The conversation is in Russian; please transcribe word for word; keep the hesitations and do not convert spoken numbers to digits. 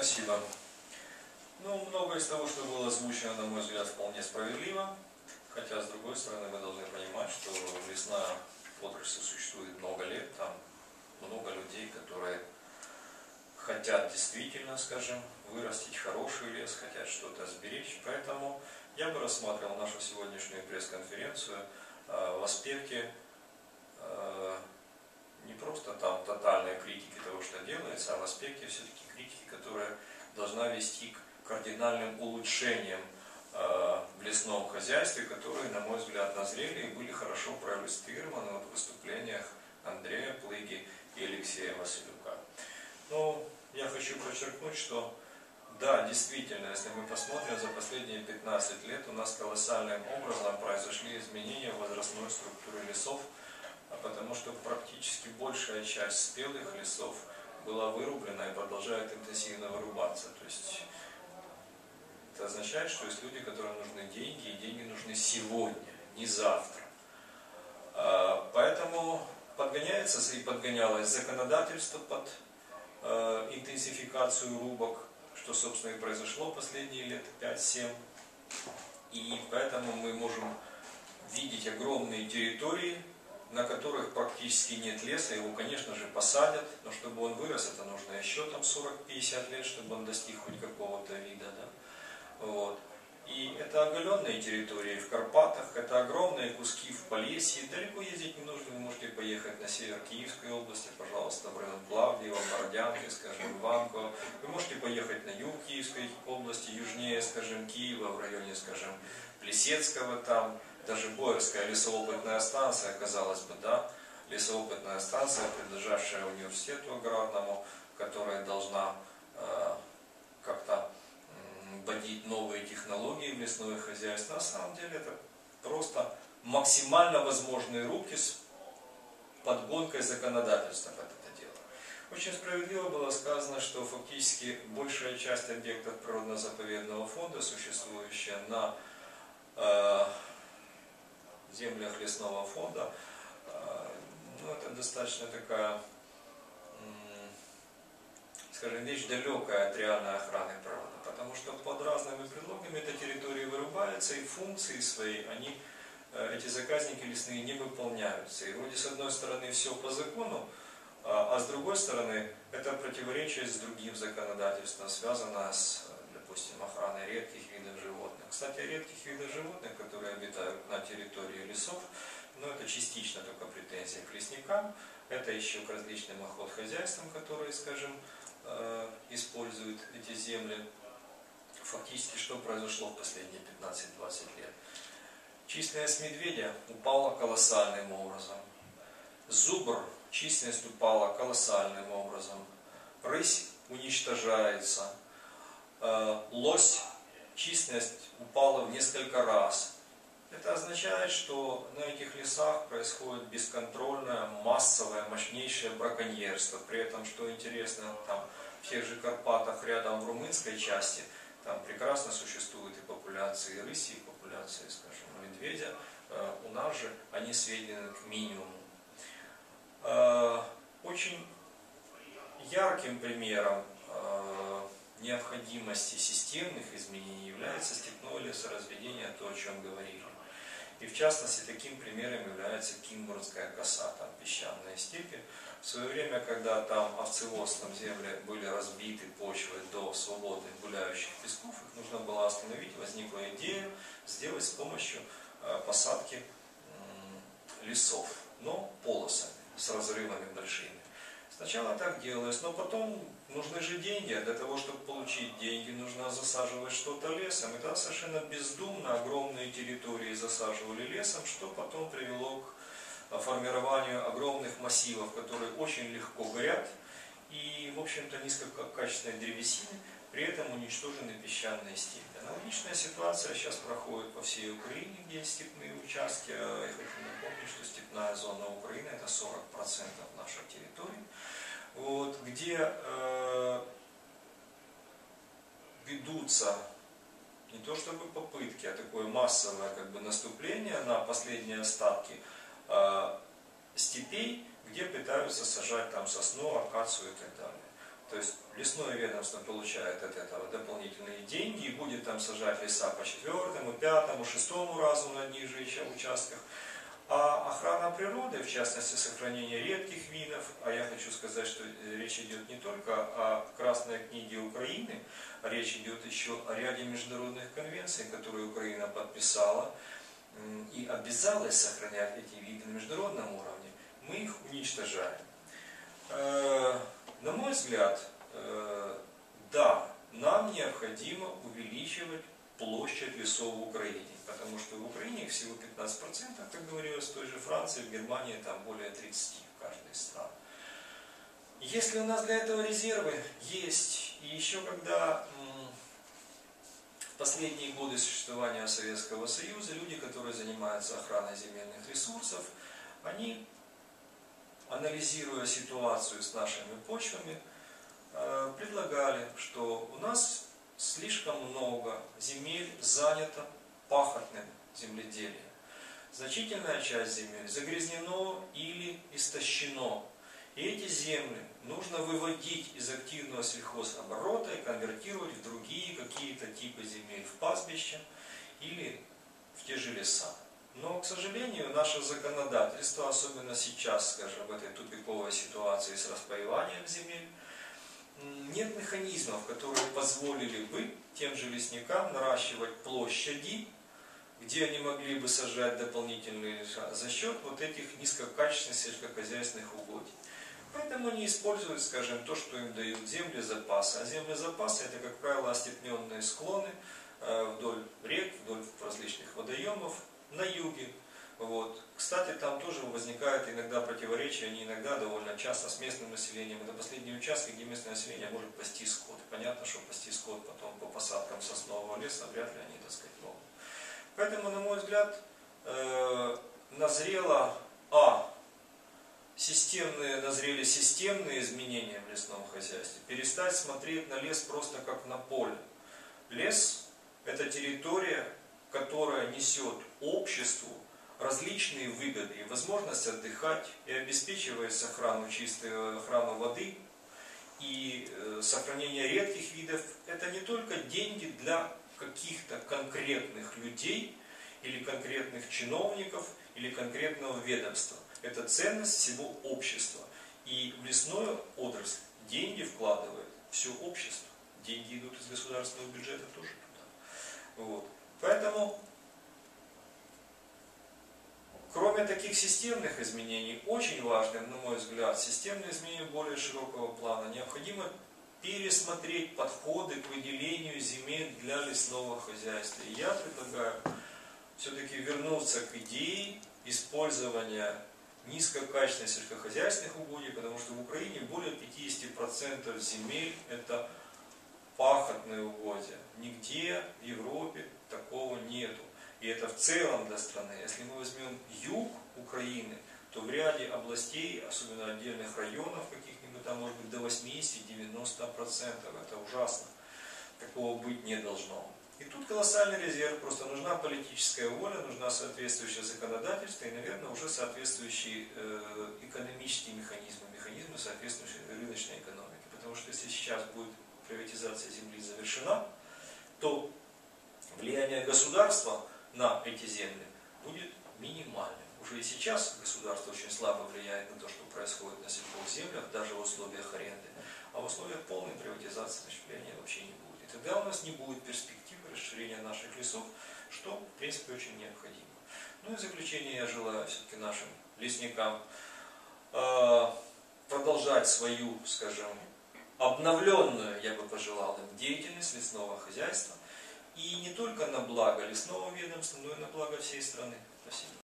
спасибо. Ну, многое из того, что было озвучено, на мой взгляд, вполне справедливо. Хотя, с другой стороны, мы должны понимать, что лесная отрасль существует много лет, там много людей, которые хотят действительно, скажем, вырастить хороший лес, хотят что-то сберечь. Поэтому я бы рассматривал нашу сегодняшнюю пресс-конференцию э, в аспекте э, не просто там тотальной критики того, что делается, а в аспекте все-таки критики, которая должна вести к кардинальным улучшениям э, в лесном хозяйстве, которые, на мой взгляд, назрели и были хорошо проиллюстрированы в выступлениях Андрея Плыги и Алексея Василюка. Но я хочу подчеркнуть, что да, действительно, если мы посмотрим, за последние пятнадцать лет у нас колоссальным образом произошли изменения в возрастной структуре лесов, потому что практически большая часть спелых лесов была вырублена и продолжает интенсивно вырубаться. То есть это означает, что есть люди, которым нужны деньги, и деньги нужны сегодня, не завтра. Поэтому подгоняется и подгонялось законодательство под э, интенсификацию рубок, что, собственно, и произошло последние лет пять-семь. И поэтому мы можем видеть огромные территории, на которых практически нет леса. Его, конечно же, посадят, но чтобы он вырос, это нужно еще там сорок-пятьдесят лет, чтобы он достиг хоть какого-то вида. Да? Вот. И это оголенные территории в Карпатах, это огромные куски в Полесье. Далеко ездить не нужно, вы можете поехать на север Киевской области, пожалуйста, в район Плавдиева, Бородянки, скажем, Иванково. Вы можете поехать на юг Киевской области, южнее, скажем, Киева, в районе, скажем, Плесецкого, там даже Боярская лесоопытная станция, казалось бы, да, лесоопытная станция, принадлежащая университету аграрному, которая должна э, как-то вводить новые технологии в лесное хозяйство. На самом деле это просто максимально возможные рубки с подгонкой законодательства под это дело. Очень справедливо было сказано, что фактически большая часть объектов природно-заповедного фонда, существующая на э, землях лесного фонда, э, ну, это достаточно такая, э, скажем, вещь далекая от реальной охраны природы. Потому что под разными предлогами эта территория вырубается, и функции свои, они, эти заказники лесные, не выполняются. И вроде с одной стороны все по закону, а с другой стороны это противоречие с другим законодательством, связано с, допустим, охраной редких видов животных. Кстати, редких видов животных, которые обитают на территории лесов, но это частично только претензия к лесникам, это еще к различным охотхозяйствам, которые, скажем, используют эти земли. Фактически, что произошло в последние пятнадцать-двадцать лет? Численность медведя упала колоссальным образом. Зубр, численность упала колоссальным образом. Рысь уничтожается. Лось, численность упала в несколько раз. Это означает, что на этих лесах происходит бесконтрольное, массовое, мощнейшее браконьерство. При этом, что интересно, там в тех же Карпатах, рядом в румынской части, там прекрасно существуют и популяции рыси, и популяции, скажем, медведя. У нас же они сведены к минимуму. Очень ярким примером необходимости системных изменений является степное лесоразведение, то, о чем говорили. И в частности, таким примером является Кинбурнская коса, там песчаные степи. В свое время, когда там овцеводством земли были разбиты почвы до свободных гуляющих песков, их нужно было остановить, возникла идея сделать с помощью посадки лесов, но полосами, с разрывами большими. Сначала так делалось, но потом нужны же деньги, а для того, чтобы получить деньги, нужно засаживать что-то лесом. И да, совершенно бездумно огромные территории засаживали лесом, что потом привело к формированию огромных массивов, которые очень легко горят, и, в общем-то, низкокачественной древесины, при этом уничтожены песчаные степи. Аналогичная ситуация сейчас проходит по всей Украине, где есть степные участки. Я хочу напомнить, что степная зона Украины – это сорок процентов нашей территории, вот, где э, ведутся не то чтобы попытки, а такое массовое как бы, наступление на последние остатки э, степей, где пытаются сажать там сосну, акацию и так далее. То есть лесное ведомство получает от этого дополнительные деньги и будет там сажать леса по четвертому, пятому, шестому разу на одних же еще участках. А охрана природы, в частности сохранение редких видов, а я хочу сказать, что речь идет не только о Красной книге Украины, а речь идет еще о ряде международных конвенций, которые Украина подписала и обязалась сохранять эти виды на международном уровне. Мы их уничтожаем. На мой взгляд, да, нам необходимо увеличивать площадь лесов в Украине, потому что в Украине их всего пятнадцать процентов, как говорилось, в той же Франции, в Германии там более тридцати в каждой из стран. Если у нас для этого резервы есть, и еще когда в последние годы существования Советского Союза люди, которые занимаются охраной земельных ресурсов, они, анализируя ситуацию с нашими почвами, предлагали, что у нас слишком много земель занято пахотным земледелием. Значительная часть земель загрязнено или истощено. И эти земли нужно выводить из активного сельхозоборота и конвертировать в другие какие-то типы земель, в пастбища или в те же леса. Но, к сожалению, наше законодательство, особенно сейчас, скажем, в этой тупиковой ситуации с распаиванием земель, нет механизмов, которые позволили бы тем же лесникам наращивать площади, где они могли бы сажать дополнительные леса, за счет вот этих низкокачественных сельскохозяйственных угодий. Поэтому они используют, скажем, то, что им дают земли запаса. А земли запаса это, как правило, остепненные склоны вдоль рек, вдоль различных водоемов на юге. Вот. Кстати, там тоже возникают иногда противоречия, они иногда довольно часто с местным населением. Это последние участки, где местное население может пасти скот. Понятно, что пасти скот потом по посадкам соснового леса вряд ли они, так сказать, могут. Поэтому, на мой взгляд, э, назрело, а, системные, назрели системные изменения в лесном хозяйстве. Перестать смотреть на лес просто как на поле. Лес – это территория, которая несет обществу различные выгоды и возможность отдыхать, и обеспечивает охрану чистой, охрану воды и э, сохранение редких видов. Это не только деньги для каких-то конкретных людей или конкретных чиновников или конкретного ведомства. Это ценность всего общества. И в лесную отрасль деньги вкладывает все общество. Деньги идут из государственного бюджета тоже туда. Вот. Поэтому кроме таких системных изменений, очень важным, на мой взгляд, системные изменения более широкого плана, необходимо пересмотреть подходы к выделению земель для лесного хозяйства. И я предлагаю все-таки вернуться к идее использования низкокачественных сельскохозяйственных угодий, потому что в Украине более пятидесяти процентов земель это пахотные угодья. Нигде в Европе такого нету. И это в целом для страны. Если мы возьмем юг Украины, то в ряде областей, особенно отдельных районов каких-нибудь, там может быть до восьмидесяти-девяноста процентов. Это ужасно. Такого быть не должно. И тут колоссальный резерв. Просто нужна политическая воля, нужна соответствующее законодательство и, наверное, уже соответствующие э, экономические механизмы, механизмы соответствующей рыночной экономики. Потому что если сейчас будет приватизация земли завершена, то влияние государства на эти земли будет минимальным. Уже и сейчас государство очень слабо влияет на то, что происходит на сельхозземлях, даже в условиях аренды. А в условиях полной приватизации, значит, влияния вообще не будет. И тогда у нас не будет перспективы расширения наших лесов, что, в принципе, очень необходимо. Ну и в заключение я желаю все-таки нашим лесникам э, продолжать свою, скажем, обновленную, я бы пожелал им, деятельность лесного хозяйства. И не только на благо лесного ведомства, но и на благо всей страны. Спасибо.